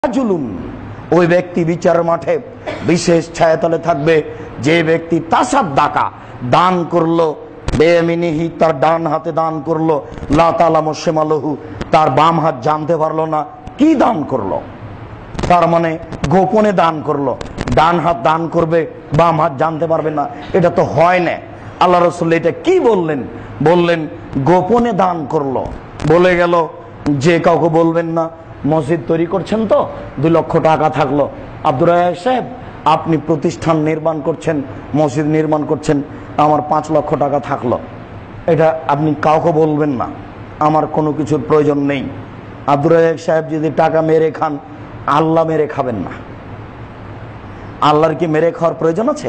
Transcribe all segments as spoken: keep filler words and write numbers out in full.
জুলুম, ওই ব্যক্তি বিচারের মাঠে বিশেষ ছায়াতলে থাকবে যে ব্যক্তি তাসাদ্দাকা দান করলো, বেয়ামিনিহি তার ডান হাতে দান করলো, লা তালামু শিমালুহু তার বাম হাত জানতে পারলো না কি দান করলো। তার মানে গোপনে দান করলো, ডান হাত দান করবে বাম হাত জানতে পারবে না, এটা তো হয় না। আল্লাহ রাসূল এটা কি বললেন? বললেন গোপনে দান করলো। বলে গেল যে কাউকে বলবেন না। মসজিদ তৈরি করছেন তো দুই লক্ষ টাকা থাকলো, আব্দুর রাজ্জাক সাহেব আপনি প্রতিষ্ঠান নির্মাণ করছেন, মসজিদ নির্মাণ করছেন, আমার পাঁচ লক্ষ টাকা থাকলো, এটা আপনি কাউকে বলবেন না, আমার কোনো কিছুর প্রয়োজন নেই। আব্দুর রাজ্জাক সাহেব যদি টাকা মেরে খান, আল্লাহ মেরে খাবেন না। আল্লাহর কি মেরে খাওয়ার প্রয়োজন আছে?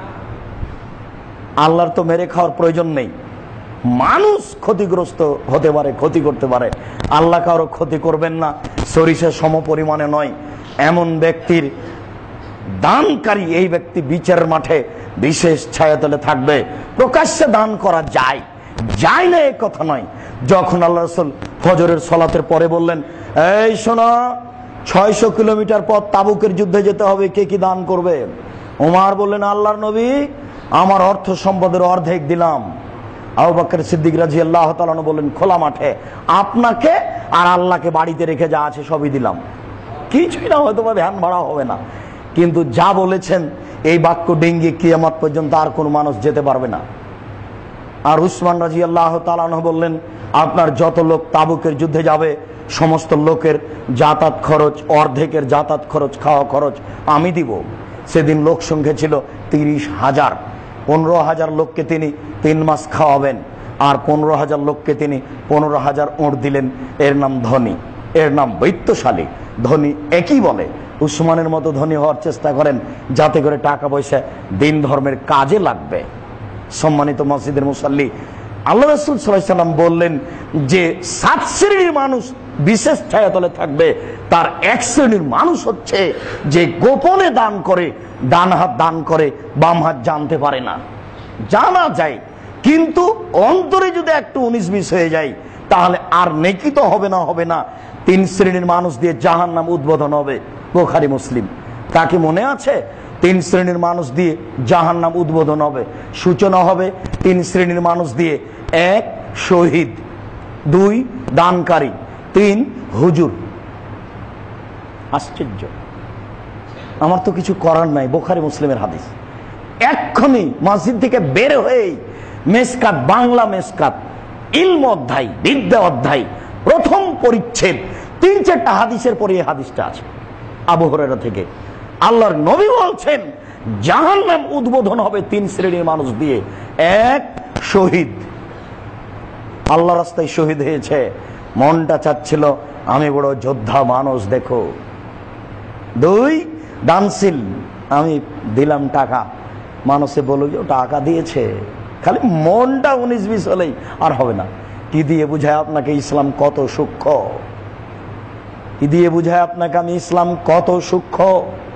আল্লাহর তো মেরে খাওয়ার প্রয়োজন নেই। মানুষ ক্ষতিগ্রস্ত হতে পারে, ক্ষতি করতে পারে, আল্লাহ কারো ক্ষতি করবেন না, সরিষার সম পরিমাণে নয়। এমন ব্যক্তির দানকারী এই ব্যক্তি বিচারের মাঠে বিশেষ ছায়াতলে থাকবে। প্রকাশ্যে দান করা যায়, যায় না এই কথা নয়। যখন আল্লাহ রাসূল ফজরের সালাতের পরে বললেন, এই শোনো, ছয়শো কিলোমিটার পথ তাবুকের যুদ্ধে যেতে হবে, কে কি দান করবে? ওমর বললেন, আল্লাহর নবী আমার অর্থ সম্পদের অর্ধেক দিলাম। আবু বকর সিদ্দিক রাদিয়াল্লাহু তাআলা আনহু বললেন, খোলা মাঠে আপনাকে আর আল্লাহকে বাড়িতে রেখে যা আছে সবই দিলাম। কিছুই না, হয়তো বা ধ্যান ভাড়া হবে না, কিন্তু যা বলেছেন এই বাক্য ডেঙ্গি কিয়ামত পর্যন্ত আর কোন মানুষ যেতে পারবে না। আর উসমান রাদিয়াল্লাহু তাআলা আনহু বললেন, আপনার যত লোক তাবুকের যুদ্ধে যাবে সমস্ত লোকের যাতায়াত খরচ, অর্ধেকের যাতায়াত খরচ, খাওয়া খরচ আমি দিব। সেদিন লোক সংখ্যা ছিল তিরিশ হাজার। পনেরো হাজার লোককে তিনি তিন মাস খাওয়াবেন, আর পনেরো হাজার লোককে তিনি পনেরো হাজার ওঁট দিলেন। এর নাম ধনী, এর নাম বৈত্যশালী। ধনী একই বলে। উসমানের মতো ধনী হওয়ার চেষ্টা করেন, যাতে করে টাকা পয়সা দিন ধর্মের কাজে লাগবে। সম্মানিত মসজিদের মুসাল্লি, আল্লাহ রাসূল সাল্লাল্লাহু আলাইহি ওয়াসাল্লাম বললেন যে সাত শ্রেণীর মানুষ বিশেষ ছায়াতলে থাকবে। তার এক শ্রেণীর মানুষ হচ্ছে যে গোপনে দান করে, ডান হাত দান করে, বাম হাত জানতে পারে না। জানা যায় কিন্তু অন্তরে যদি একটু উনিশ বিশ হয়ে যায়, তাহলে আর নেকি তো হবে না, হবে না। তিন শ্রেণীর মানুষ দিয়ে জাহান্নাম উদ্বোধন হবে। বুখারী মুসলিম। তাকে মনে আছে? তিন শ্রেণীর মানুষ দিয়ে জাহান্নাম উদ্বোধন হবে। সূচনা হবে তিন শ্রেণীর মানুষ দিয়ে। এক, শহীদ; দুই, দানকারী; তিন, হুজুর। আশ্চর্য! আমার তো কিছু করার নাই, বুখারী মুসলিমের হাদিস। এক্ষুনি মসজিদ থেকে বের হয়ে মেসকাত, বাংলা মেসকাত, ইলম অধ্যায়, বিদ্যা অধ্যায়, প্রথম পরিচ্ছেদ, তিন চারটা হাদিসের পরে এই হাদিসটা আছে আবু হুরায়রা থেকে। আল্লাহর নবী বলছেন জাহান্নাম উদ্বোধন হবে তিন শ্রেণীর মানুষ দিয়ে। এক, শহীদ, আল্লাহ রাস্তায় শহীদ হয়েছে, মনটা চাচ্ছিল আমি বড় যোদ্ধা মানুষ দেখো। দুই, দানশীল, আমি দিলাম টাকা, মানুষে বলো যে টাকা দিয়েছে, খালি মনটা উনিশ বিশ হলেই আর হবে না। কি দিয়ে বুঝায় আপনাকে ইসলাম কত সূক্ষ্ম? কি দিয়ে বুঝায় আপনাকে আমি ইসলাম কত সূক্ষ্ম?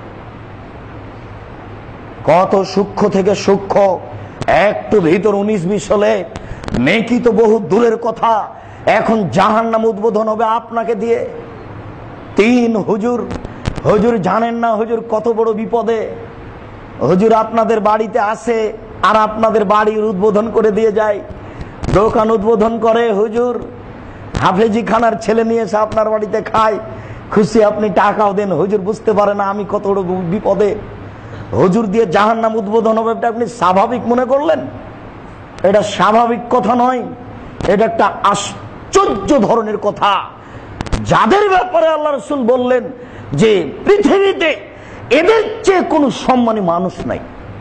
কত সূক্ষ্ম থেকে সূক্ষ্ম। একটু ভিতর উনিশ বিশ হলে নেকি তো বহু দূরের কথা, এখন জাহান্নাম উদ্বোধন হবে আপনাকে দিয়ে। তিন, হুজুর। হুজুর জানেন না হুজুর কত বড় বিপদে। হুজুর আপনাদের বাড়িতে আসে আর আপনাদের বাড়ির উদ্বোধন করে দিয়ে যায়, দোকান উদ্বোধন করে। হুজুর হাফেজি খানার ছেলে নিয়ে এসে আপনার বাড়িতে খায়, খুশি আপনি টাকাও দেন। হুজুর বুঝতে পারে না আমি কত বড় বিপদে। হুজুর দিয়ে জাহান্নাম উদ্বোধন হবে, এটা আপনি স্বাভাবিক মনে করলেন? এটা স্বাভাবিক কথা নয়, এটা একটা আশ্চর্য ধরনের কথা। যাদের ব্যাপারে আল্লাহ রাসূল বললেন যে পৃথিবীতে এদের চেয়ে কোনো সম্মানী মানুষ নাই,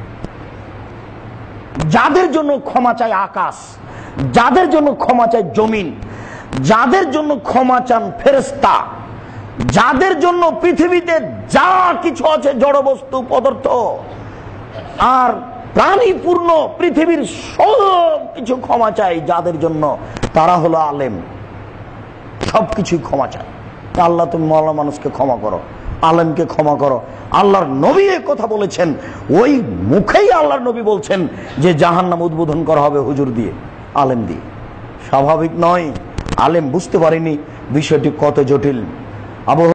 যাদের জন্য ক্ষমা চায় আকাশ, যাদের জন্য ক্ষমা চায় জমিন, যাদের জন্য ক্ষমা চান ফেরেশতা, যাদের জন্য পৃথিবীতে যা কিছু আছে জড় বস্তু পদার্থ আর প্রাণীপূর্ণ পৃথিবীর সব কিছু ক্ষমা চায় যাদের জন্য, তারা হলো আলেম। সবকিছুই ক্ষমা চায়। আল্লাহ তুমি মওলা মানুষকে ক্ষমা করো, আলেমকে ক্ষমা করো। আল্লাহর নবী এ কথা বলেছেন, ওই মুখেই আল্লাহর নবী বলছেন যে জাহান্নাম উদ্বোধন করা হবে হুজুর দিয়ে, আলেম দিয়ে। স্বাভাবিক নয়। আলেম বুঝতে পারেনি বিষয়টি কত জটিল। আবু